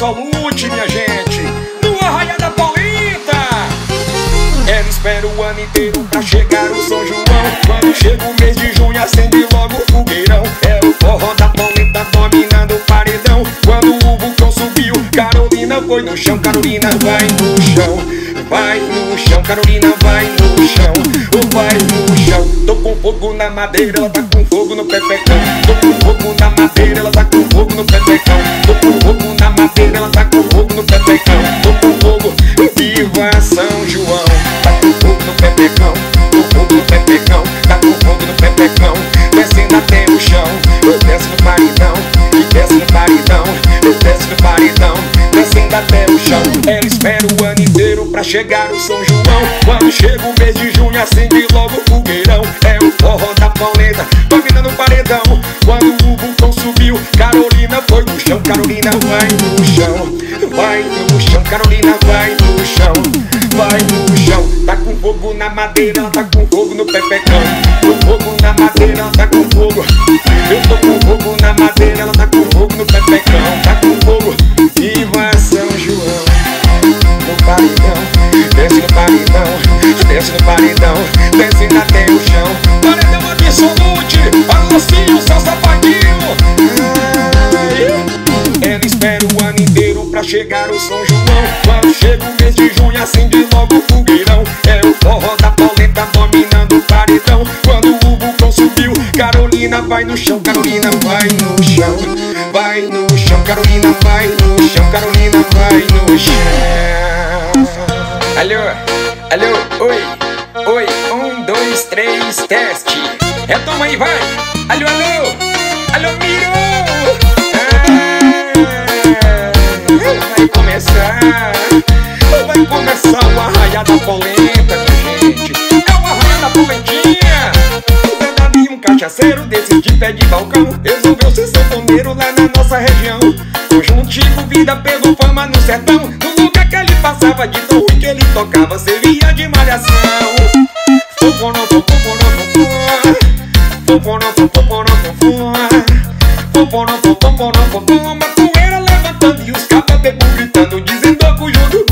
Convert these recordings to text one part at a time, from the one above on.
Absolute, minha gente, no Arraial da Paulita. Ela espera o ano inteiro pra chegar o São João. Quando chega o mês de junho, acende logo o fogueirão. É o forró da Paulita dominando o paredão. Quando o vulcão subiu, Carolina foi no chão. Carolina vai no chão, vai no chão. Carolina vai no chão, vai no chão. Tô com fogo na madeira, ela tá com fogo no pepecão. Tô com fogo na madeira, ela tá com fogo no pepecão. Tô com fogo na madeira, ela tá com fogo no pepecão. Tô com fogo, viva São João. Tá com fogo no pepecão, com fogo no pepecão. Tá com fogo no pepecão, descendo até o chão. Desce no paredão, e desce no paredão, desce no paredão, descendo até o chão. Ela espera o ano inteiro pra chegar o São João. Quando chega o mês de junho, acende logo o fogueirão. É o forró da Pauleta dominando o paredão. Quando o vulcão subiu, Carolina foi no chão. Carolina vai no chão, vai no chão. Carolina vai no chão, vai no chão. Tá com fogo na madeira, ela tá com fogo no pepecão. Com fogo na madeira, ela tá com fogo. Eu tô com fogo na madeira, ela tá com fogo no pepecão. Tá com fogo, viva São João. No paredão, desce no paredão, desce no paredão, descendo até o chão. Paredão Absolute, Alossinho, seu safadinho. Ela espera o ano inteiro pra chegar o São João. Quando chega o mês de junho, acende logo o fogueirão. É o forró da Pauleta dominando o paredão. Quando o vulcão subiu, Carolina vai no chão. Carolina vai no chão, vai no chão. Carolina vai no chão, Carolina vai no chão. Alô, alô, oi, oi, 1, 2, 3, teste. Retoma aí, vai. Alô, alô, alô, Miro. Vai começar o Arraial da Paulita, minha gente. É o Arraial da Paulitinha. O verdadeiro um cachaceiro desses de pé de balcão resolveu ser sanfoneiro lá na nossa região. Conjuntivo, vida pegou fama no sertão. No lugar que ele passava, de tão ruim que ele tocava, servia de malhação. Uma poeira levantando e os capas bebum gritando, dizendo que o jogo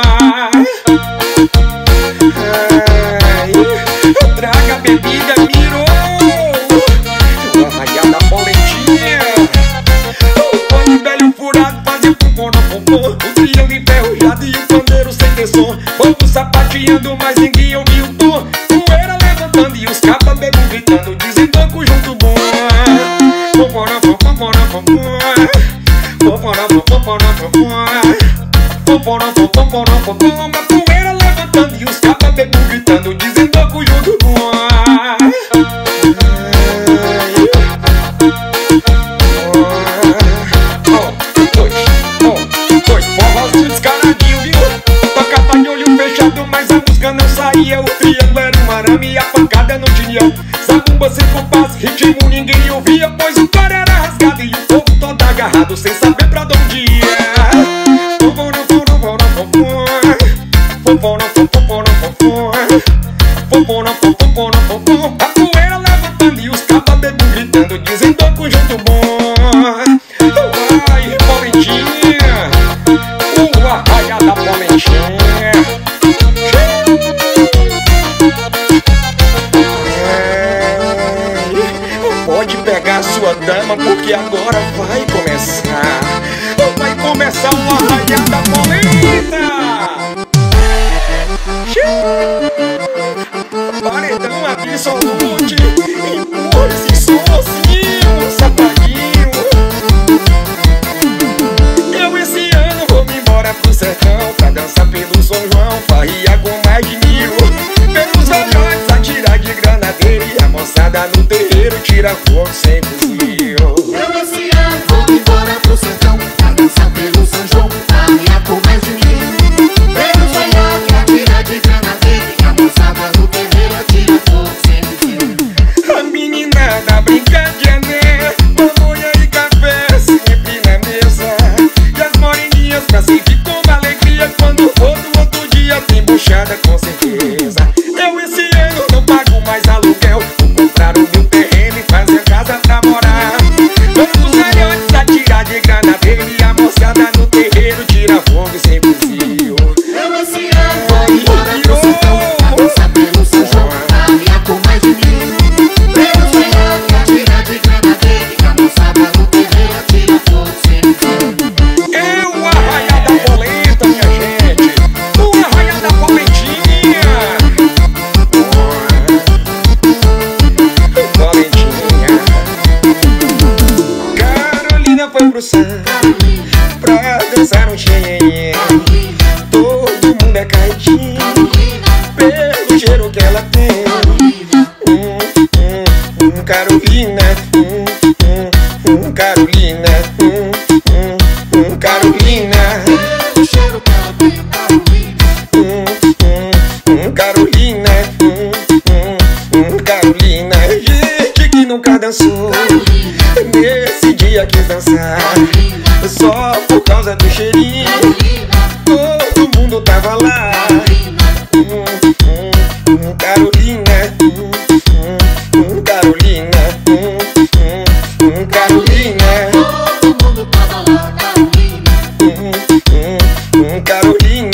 traga bebida, mirou. O Arraial da Paulitinha. O pano velho furado fazia pum-pom-pom-pom. O triângulo enferrujado e o pandeiro sem ter som. Povo sapateando, mas ninguém ouviu o tom. Poeira levantando e os capas bebum gritando, dizendo que o jogo bom. Uma poeira levantando e os capas bebum gritando, dizendo que o jogo bom. Dois forrozinhos descaradinhos, viu? Tocava de olho fechado, mas a música não saía. O triângulo era um arame e a pancada não tinha. Zabumba sem compasso, ritmo ninguém ouvia, pois o cara era rasgado e o povo todo agarrado, sem saber pra onde ia. A poeira levantando e os capas bebum gritando, dizendo que o junto bom. Vai, Paulitinha, o Arraial da Paulitinha. Pode pegar sua dama, porque agora vai começar. Vai começar o Arraial da Paulita. Paredão Absolute, empurra esse sozinho, safadinho. Eu esse ano vou me embora pro sertão pra dançar pelo São João, farria com mais de 1000. Pelos olhos atirar de granadeira e a moçada no terreiro tira fogo sem fuzil. Eu esse grana dele, a moçada no terreiro tira fogo sem fuzil. Eu esse ano vou embora pro sertão, bagunça pelo São João, caminha com mais de 1000. Pelo sonhando, atira de grana dele, a moçada no terreiro tira fogo sem fuzil. É o arraial da polenta, minha gente. O arraial da polentinha. Polentinha. Carolina foi pro São pra dançar um xenhenhen. Todo mundo é caidinho pelo cheiro que ela tem. Carolina, Carolina, Carolina. Pelo cheiro que ela tem, Carolina, Carolina. Gente que nunca dançou, nesse dia quis dançar, só por causa do cheirinho. Todo mundo tava lá. Carolina, Carolina, Carolina. todo mundo tava lá, Carolina,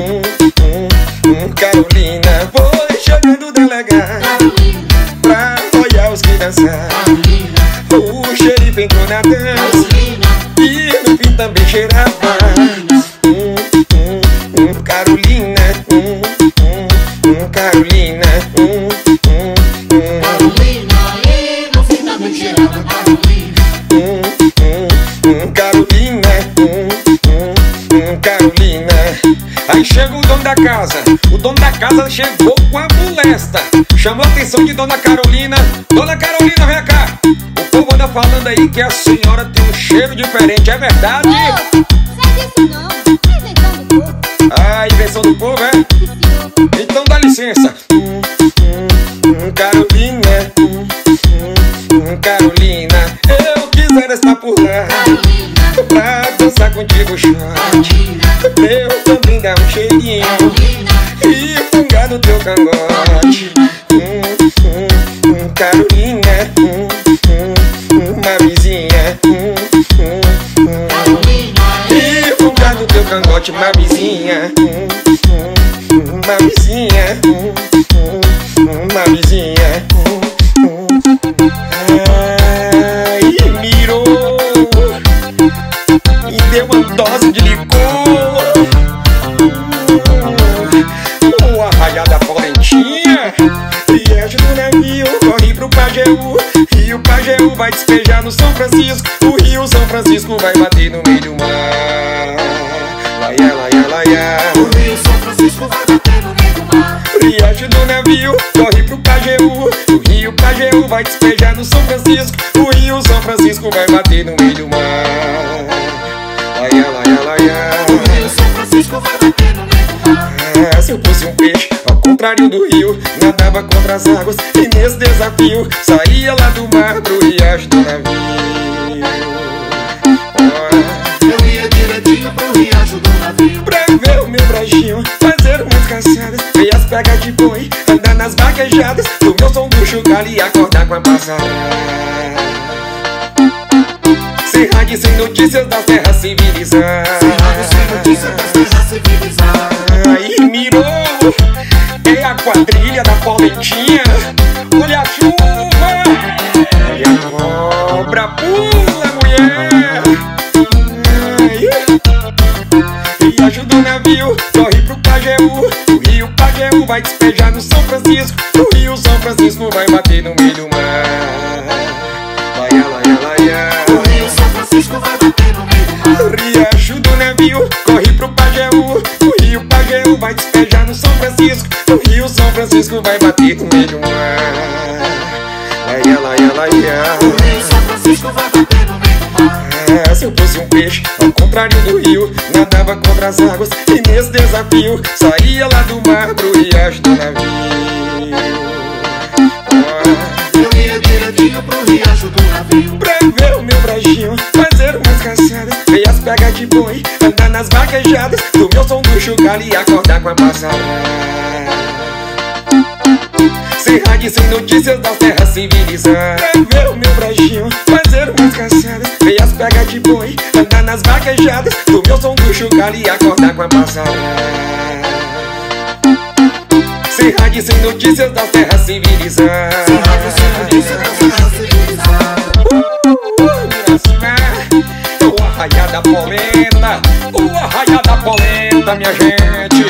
Carolina. Foi chegando o delegado pra olhar os que dançaram. O xerife entrou na dança e no fim também cheirava. Carolina, Carolina, Carolina, e no fim também cheirava Carolina. Carolina, Carolina. Aí chega o dono da casa. O dono da casa chegou com a molesta, chamou a atenção de Dona Carolina. Dona Carolina, vem cá. O povo anda falando aí que a senhora tem um cheiro diferente, é verdade? Sai disso não, é invenção do povo. Ah, invenção do povo, é? Que senhor. Então dá licença. Carolina, Carolina. Eu quisera estar por lá pra dançar contigo, shot. Eu também dar um cheirinho e fungar no teu cangote. Carolina, uma vizinha. E fungar no teu cangote, uma vizinha. Uma vizinha. Uma vizinha. Ai, mirou e deu uma dose de licor. O arraial da polentinha. Viagem do navio, corre pro Pajeú. E o Pajeú vai despejar no São Francisco. O rio São Francisco vai bater no meio do mar. Laia, laia, laia. O rio São Francisco vai bater no meio do mar. Viagem do navio, corre pro Pajeú. O rio Pajeú vai despejar no São Francisco. O rio São Francisco vai bater no meio do mar. Laia, laia, laia. O rio São Francisco vai bater no meio do mar. Se eu fosse um peixe, ao contrário do rio, nadava contra as águas e nesse desafio saía lá do mar pro riacho do navio. Eu ia direitinho pro riacho do navio Pra ver o meu brejinho fazer umas caçadas, ver as pegas de boi, andar nas vaquejadas, do meu som do chocalho e acordar com a passarada. Sem rádio e sem notícias das terras civilizadas. sem notícia das terras civilizadas. Aí mirou, é a quadrilha da polentinha. Olha a chuva, olha a cobra, pula, mulher. E ajuda o navio, corre pro Pajeú. O rio Pajeú vai despejar no São Francisco. O rio São Francisco vai bater no meio do mar. Laia, laia, laia. O rio São Francisco vai bater no meio do mar. Riacho do navio, corre pro Pajeú. O rio Pajeú vai despejar no São Francisco. O rio São Francisco vai bater no meio do mar. Laia, laia, laia. O rio São Francisco vai bater no meio do mar. Se eu fosse um peixe, ao contrário do rio, nadava contra as águas e nesse desafio saía lá do mar pro riacho do navio. Eu ia direitinho pro riacho do navio Pra ver o meu brejinho fazer umas caçadas, ver as pegas de boi, andar nas vaquejadas, do meu som do chocalho e acordar com a passarada. Sem rádio, sem notícias das terras civilizadas. Pra ver o meu brejinho, fazer umas caçadas, ver as pegas de boi, andar nas vaquejadas, do meu som do chocalho e acordar com a passada. Sem rádio, sem notícias das terras civilizadas. Sem rádio, sem notícias das terras civilizadas. O arraiá da polenta, o arraiá da polenta, minha gente.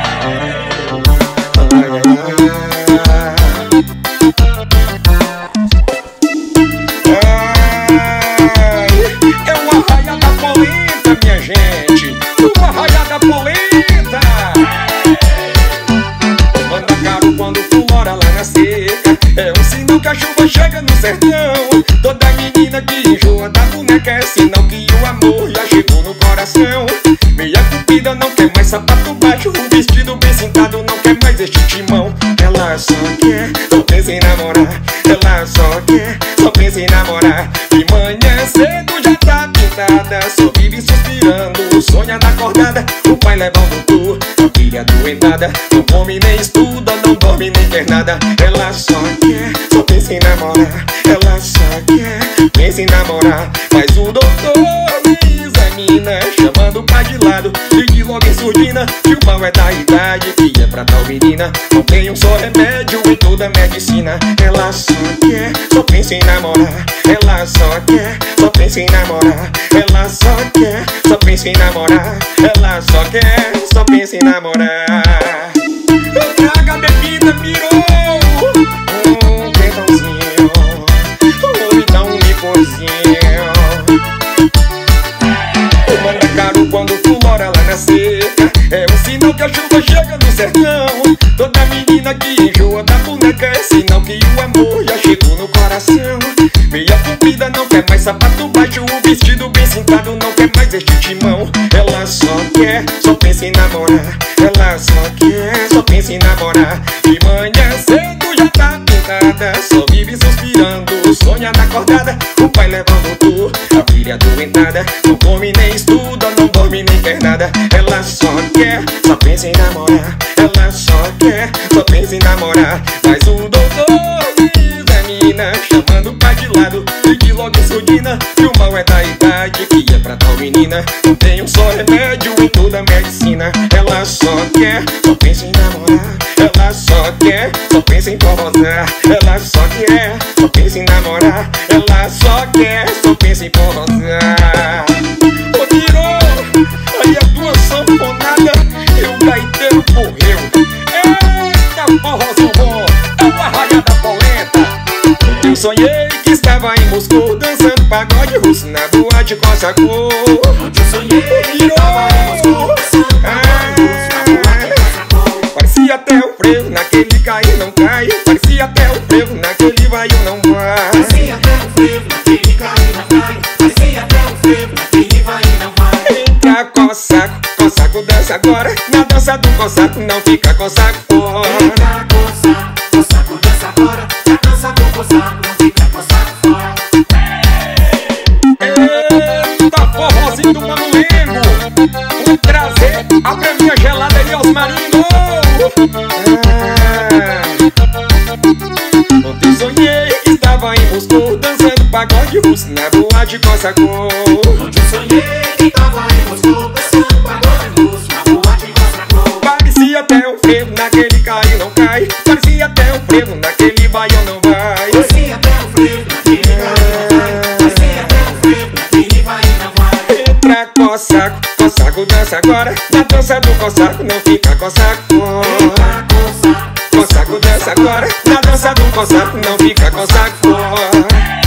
É o arraiá da polenta, minha gente. O arraiá da polenta. Manda caro quando flora lá na seca. É um sinal que a chuva chega no sertão. Toda menina que enjoa da boneca é sinal que o amor já chegou no coração. Meia cupida não quer mais sapato baixo, o vestido bem sentado não quer mais este timão. Ela só quer, só pensa em namorar. Ela só quer, só pensa em namorar. De manhã cedo já tá pintada, só vive suspirando, sonha na acordada. O pai leva ao doutor, a filha doentada, não come nem estuda, não dorme nem quer nada. Ela só quer, só pensa em namorar. Ela só quer, pensa em namorar. Mas o doutor me examina, chamando o pai de lado, ligue logo em surdina, que o mal é da idade, que é pra tal menina. Não tem um só remédio em toda a medicina. Ela só quer, só pensa em namorar. Ela só quer, só pensa em namorar. Ela só quer, só pensa em namorar. Ela só quer, só pensa em namorar. Traga a bebida, mirou quentãozinho, me dá um licorzinho. Manda caro quando flora lá na seca. É um sinal que a chuva chega no sertão. Toda menina que enjoa da boneca é sinal que o amor já chegou no coração. Meia comprida não quer mais sapato baixo, o vestido bem sentado não quer mais este timão. Ela só quer, só pensa em namorar. Ela só quer, só pensa em namorar. De manhã cedo já tá pintada, só vive suspirando, sonha na acordada. O pai leva ao doutor, a filha doentada, não come nem estuda, não dorme nem quer nada. Ela só quer, só pensa em namorar. Ela só quer, só pensa em namorar. Mas o doutor me examina, chamando o pai de lado, ligue logo em surdina, que o mal é da idade, que é pra tal menina. Não tem um só remédio em toda a medicina. Ela só quer, só pensa em namorar. Ela só quer, só pensa em forrosar. Ela só quer, só pensa em namorar. Ela só quer, só pensa em forrosar. Ô tirou, aí a tua sanfonada e o gaiteiro correu. Eita forrozinho bom, é o arraiá da polenta. Eu sonhei que estava em Moscou, dançando pagode russo na boate Cossacô. Eu sonhei que estava em Moscou, dançando pagode russo na boate Cossacô. Parecia até o frevo naquele cai não cai. Parecia até o frevo naquele vai ou não vai. Parecia até o frevo naquele cai não cai. Parecia até o frevo naquele vai e não vai. Entra cossaco, cossaco dança agora. Na dança do cossaco não fica cossaco fora. Entra cossaco, cossaco dança agora. Na dança do cossaco não fica cossaco fora. Eita forrozinho do Mamulengo, vou trazer a praminha gelada e aos marinos. Ontem sonhei que estava em Moscou, dançando pagode russo na boate Cossacô. Onde eu sonhei que estava em Moscou, dançando pagode russo na boate Cossacô. Parecia até um frevo naquele cai não cai. Parecia até um frevo naquele vai ou não vai. Parecia até o frevo naquele cai não cai. Parecia até o frevo naquele vai e não vai. Entra cossaco, cossaco dança agora. Na dança do cossaco não fica cossaco fora. Entra cossaco, Cossaco dança agora. Na dança do cossaco não fica cossaco fora.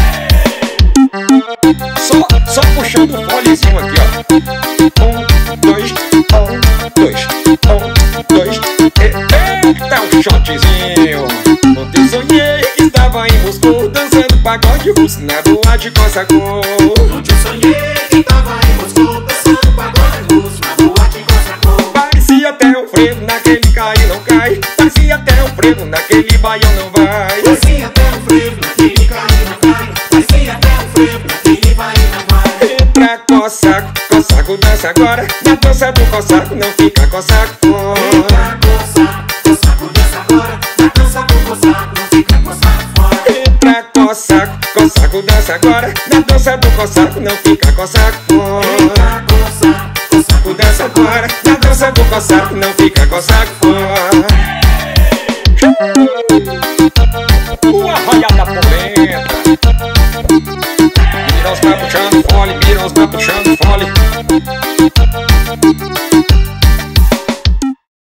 Só puxando o folezinho aqui, ó. 1, 2, 1, 2, 1, 2. Eita, um shotzinho. Ontem sonhei que estava em Moscou, dançando pagode russo na boate Cossacô. onde eu sonhei que estava em Moscou, dançando pagode russo na boate Cossacô. Parecia até um frevo naquele cai não cai. Parecia até um frevo naquele vai ou não vai. Parecia até o frevo naquele cai não cai. Parecia até o frevo naquele vai e não vai. Entra cossaco, cossaco dança agora. Na dança do cossaco não fica cossaco fora. Entra cossaco, cossaco dança agora. Na dança do cossaco Cossaco, cossaco, dança agora. Na dança do cossaco, não fica cossaco. Cossaco, dança agora. Na dança do cossaco, não fica cossaco. Uma raiada polenta. Vira os pra puxando fole, vira os pra puxando fole.